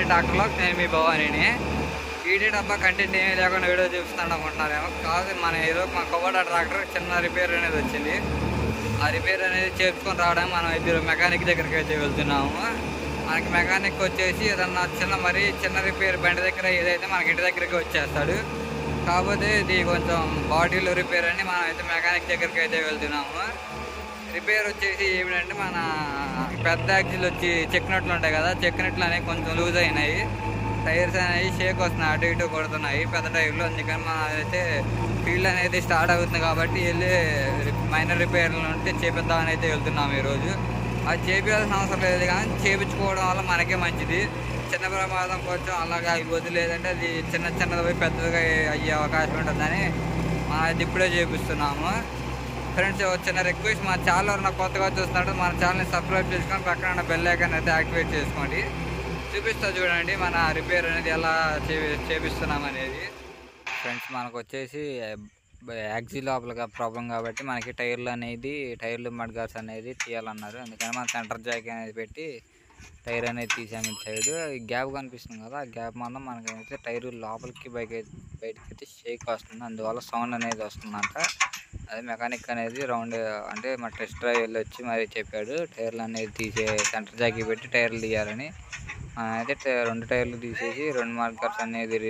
Doctor lakhs, నేను మీ భవానీని. ED డబ్బా content ఏమీ లేకుండా వీడియో చూపిస్తాను అనుకుంటున్నారేమో. కాదు, మన ఈరోజు మా కొవ్వడ ట్రాక్టర్ చిన్న రిపేర్ అనేది వచ్చింది. ఆ రిపేర్ అనేది చేసుకొని రావడానికి మనం ఇద్దరు మెకానిక్ దగ్గరికి అయితే వెళ్తున్నాము. మనకి మెకానిక్ వచ్చేసి ఏదన్నా మరీ చిన్న రిపేర్ బండి దగ్గర ఏదైతే మనకి ఇంటి దగ్గరికి వచ్చేస్తాడు. కాకపోతే ఇది కొంచెం బాడీలో రిపేర్ అని మనం అయితే మెకానిక్ దగ్గరికి అయితే వెళ్తున్నాము. రిపేర్ వచ్చేసి ఏమిటంటే మన పెద్ద యాక్సిల్ వచ్చి చెక్ నట్లు ఉంటాయి కదా, చెక్ నట్లు అనేవి కొంచెం లూజ్ అయినాయి. టైర్స్ అనేవి షేక్ వస్తున్నాయి, అటు ఇటు కొడుతున్నాయి పెద్ద టైర్లు. అందుకని మనం అయితే ఫీల్డ్ అనేది స్టార్ట్ అవుతుంది కాబట్టి వెళ్ళి మైనర్ రిపేర్లు ఉంటే చేపిద్దామని అయితే వెళ్తున్నాము ఈరోజు. అది చేపించాల్సిన అవసరం లేదు, కానీ చేపించుకోవడం వల్ల మనకే మంచిది. చిన్న ప్రమాదం కొంచెం అలాగా అయిపోతుంది, లేదంటే అది చిన్నది పోయి పెద్దగా అయ్యే అవకాశం ఉంటుందని మనం అయితే ఇప్పుడే చేపిస్తున్నాము. ఫ్రెండ్స్, చిన్న రిక్వెస్ట్, మా ఛానల్ ఎవరైనా కొత్తగా చూస్తున్నాడు మన ఛానల్ని సబ్స్క్రైబ్ చేసుకొని పక్కన బెల్ ఐకాన్ అయితే యాక్టివేట్ చేసుకోండి. చూపిస్తా చూడండి మన రిపేర్ అనేది ఎలా చేపిస్తున్నాం అనేది. ఫ్రెండ్స్, మనకు వచ్చేసి యాక్సిల్ లోపల ప్రాబ్లం కాబట్టి మనకి టైర్లు మడ్ గార్డ్స్ అనేది తీయాలన్నారు. అందుకని మనం సెంటర్ జాక్ అనేది పెట్టి టైర్ అనేది తీసాము. ఇటు సైడ్ ఈ గ్యాప్ కనిపిస్తుంది కదా, ఆ గ్యాప్ మాత్రం మనకైతే టైర్ లోపలికి బయటకి అయితే షేక్ వస్తుంది, అందువల్ల సౌండ్ అనేది వస్తుందంట. అదే మెకానిక్ అనేది అంటే మా టెస్ట్ డ్రైవ్ వెళ్ళి వచ్చి మరి చెప్పాడు టైర్లు అనేది సెంటర్ జాకి పెట్టి టైర్లు తీయాలని. అయితే 2 టైర్లు తీసేసి 2 మార్కర్స్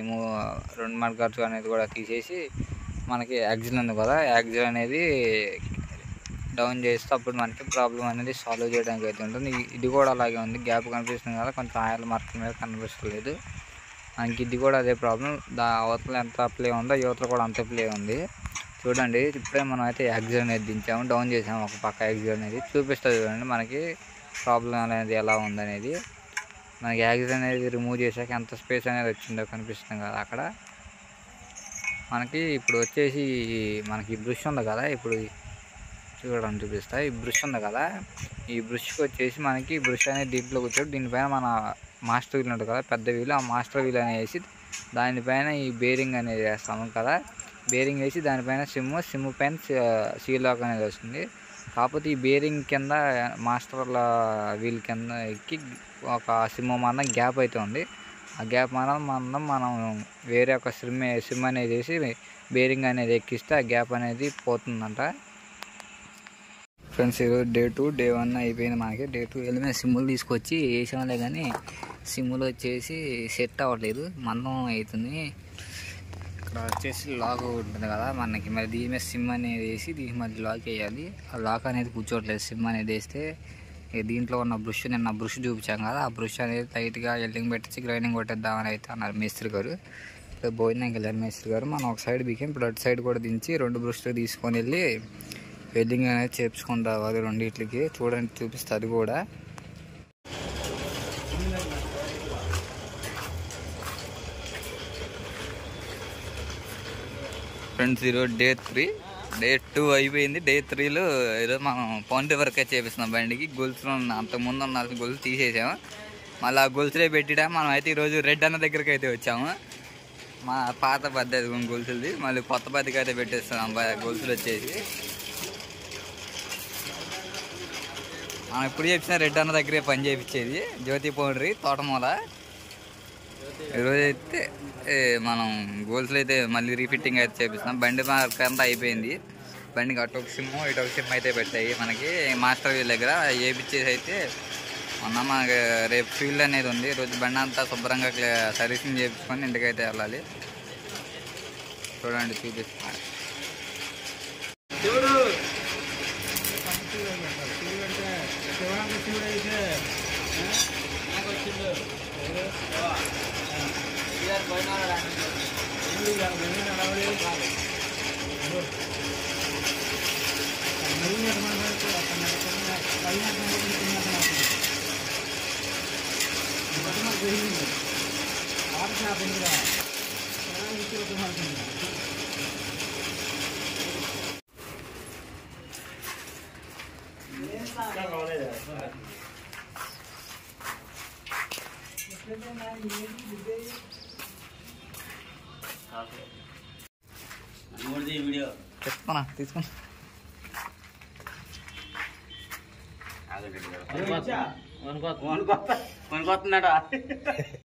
అనేది కూడా తీసేసి మనకి యాక్సిల్ ఉంది కదా, యాక్సిల్ అనేది డౌన్ చేస్తే అప్పుడు మనకి ప్రాబ్లం అనేది సాల్వ్ చేయడానికి అయితే ఉంటుంది. ఇది కూడా అలాగే ఉంది, గ్యాప్ కనిపిస్తుంది కదా, కొంచెం ఆయిల్ మార్కింగ్ మీద కనిపిస్తలేదు మనకి. ఇది కూడా అదే ప్రాబ్లం, అవతల ఎంత ప్లే ఉందో యువతలు కూడా అంత ప్లే ఉంది. చూడండి, ఇప్పుడే మనం అయితే యాక్సిల్ అనేది దించాము, డౌన్ చేసాము ఒక పక్క యాక్సిల్ అనేది. చూపిస్తుంది చూడండి మనకి ప్రాబ్లం అనేది ఎలా ఉందనేది. మనకి యాక్సిల్ అనేది రిమూవ్ చేశాక ఎంత స్పేస్ అనేది వచ్చిందో కనిపిస్తుంది కదా అక్కడ మనకి. ఇప్పుడు వచ్చేసి మనకి ఈ బ్రష్ ఉంది కదా, ఇప్పుడు చూడండి చూపిస్తా. ఈ బ్రష్ ఉంది కదా, ఈ బ్రష్కి వచ్చేసి మనకి బ్రష్ అనేది దీంట్లో కూర్చోడు. దీనిపైన మన మాస్టర్ వీల్ ఉంటుంది కదా, పెద్ద వీల్, ఆ మాస్టర్ వీల్ అనేది వేసి దానిపైన ఈ బేరింగ్ అనేది వేస్తాము కదా. బేరింగ్ వేసి దానిపైన సిమ్ పైన సీల్ లాక్ అనేది వస్తుంది. కాకపోతే ఈ బేరింగ్ కింద మాస్టర్ల వీల్ కింద ఎక్కి ఒక సిమ్ మందం గ్యాప్ అయితే ఉంది. ఆ గ్యాప్ మనం వేరే ఒక సిమ్ అనేది వేసి బేరింగ్ అనేది ఎక్కిస్తే ఆ గ్యాప్ అనేది పోతుందంట. ఫ్రెండ్స్, ఈరోజు డే 2, డే 1 అయిపోయింది మనకి. డే 2 వెళ్ళి సిమ్ములు తీసుకొచ్చి వేసాంలే, కానీ సిమ్ములు వచ్చేసి సెట్ అవ్వట్లేదు, మందం అవుతుంది. ఇక్కడ వచ్చేసి లాక్ ఉంటుంది కదా మనకి, మరి దీని మీద సిమ్ అనేది వేసి దీని మధ్య లాక్ వేయాలి. ఆ లాక్ అనేది కూర్చోట్లేదు సిమ్ అనేది వేస్తే. దీంట్లో ఉన్న నిన్న బ్రష్ చూపించాం కదా, ఆ బ్రష్ అనేది టైట్గా ఎల్లింగ్ పెట్టించి గ్రైండింగ్ కొట్టేద్దామని అయితే అన్నారు మేస్త్రి గారు. ఇప్పుడు భోజనానికి వెళ్ళారు మేస్త్రి గారు. మనం ఒక సైడ్ బికాం, ఇప్పుడు అటు సైడ్ కూడా దించి 2 బ్రష్లు తీసుకొని వెళ్ళి వెల్డింగ్ అనేది చేపించుకొని రావాలి రెండింటికి. చూడండి చూపిస్తే అది కూడా. ఫ్రెండ్స్, ఈరోజు డే 3, డే 2 అయిపోయింది. డే 3లో ఈరోజు మనం పౌండరీ వర్క్ చేపిస్తున్నాం బండికి. గొలుసులు అంతకుముందు ఉన్న గొలుసు తీసేసాము, మళ్ళీ ఆ గొలుసులే పెట్టిడా. మనం అయితే ఈరోజు రెడ్ అన్న దగ్గరికి అయితే వచ్చాము. మా పాత పద్ధతి గొలుసులది మళ్ళీ కొత్త పద్ధతికి అయితే పెట్టేస్తున్నాం గొలుసులు వచ్చేసి. మనం ఇప్పుడు చెప్పిన రెడ్ అన్న దగ్గరే పని చేయించేది, జ్యోతి పౌండరీ తోటమూల. ఈరోజు అయితే మనం గోల్స్లో అయితే మళ్ళీ రీఫిట్టింగ్ అయితే చేపిస్తాం. బండి మార్క్ అంతా అయిపోయింది. బండికి అటు ఒక సిమ్ ఇటు ఒక సిమ్ అయితే పెట్టాయి మనకి మాస్టర్ వీల్ దగ్గర. వేయించేసి అయితే మనకి రేపు ఫీల్డ్ అనేది ఉంది. ఈరోజు బండి అంతా శుభ్రంగా సర్వీసింగ్ చేయించుకొని ఇంటికైతే వెళ్ళాలి. చూడండి చూపిస్తాను. చెప్తానా తీసుకున్నా వనుకొస్తున్నాడా